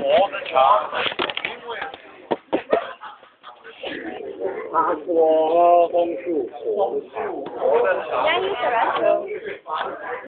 我的枪， 他说红薯，我的枪。 杨一是吧？